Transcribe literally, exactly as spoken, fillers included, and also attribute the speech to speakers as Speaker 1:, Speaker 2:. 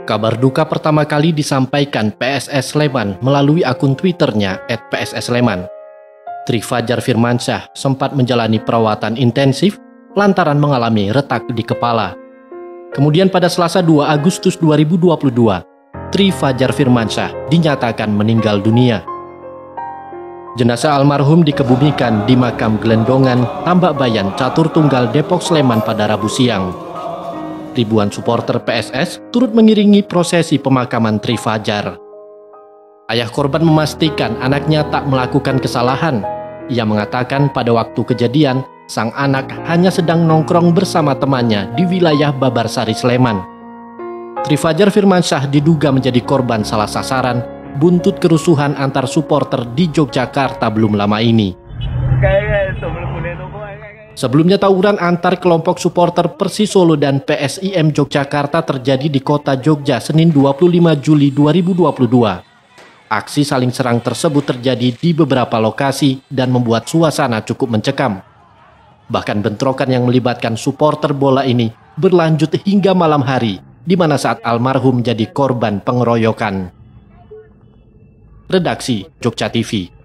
Speaker 1: Kabar duka pertama kali disampaikan P S S Sleman melalui akun Twitternya et p s s sleman. Tri Fajar Firmansyah sempat menjalani perawatan intensif lantaran mengalami retak di kepala. Kemudian pada Selasa dua Agustus dua ribu dua puluh dua, Tri Fajar Firmansyah dinyatakan meninggal dunia. Jenazah almarhum dikebumikan di makam Gelendongan, Tambak Bayan, Catur Tunggal, Depok, Sleman pada Rabu siang. Ribuan supporter P S S turut mengiringi prosesi pemakaman Tri Fajar. Ayah korban memastikan anaknya tak melakukan kesalahan. Ia mengatakan pada waktu kejadian, sang anak hanya sedang nongkrong bersama temannya di wilayah Babarsari, Sleman. Tri Fajar Firmansyah diduga menjadi korban salah sasaran buntut kerusuhan antar supporter di Yogyakarta belum lama ini. Sebelumnya tawuran antar kelompok supporter Persis Solo dan P S I M Yogyakarta terjadi di kota Jogja Senin dua puluh lima Juli dua ribu dua puluh dua. Aksi saling serang tersebut terjadi di beberapa lokasi dan membuat suasana cukup mencekam. Bahkan bentrokan yang melibatkan supporter bola ini berlanjut hingga malam hari, di mana saat almarhum jadi korban pengeroyokan. Redaksi Jogja T V.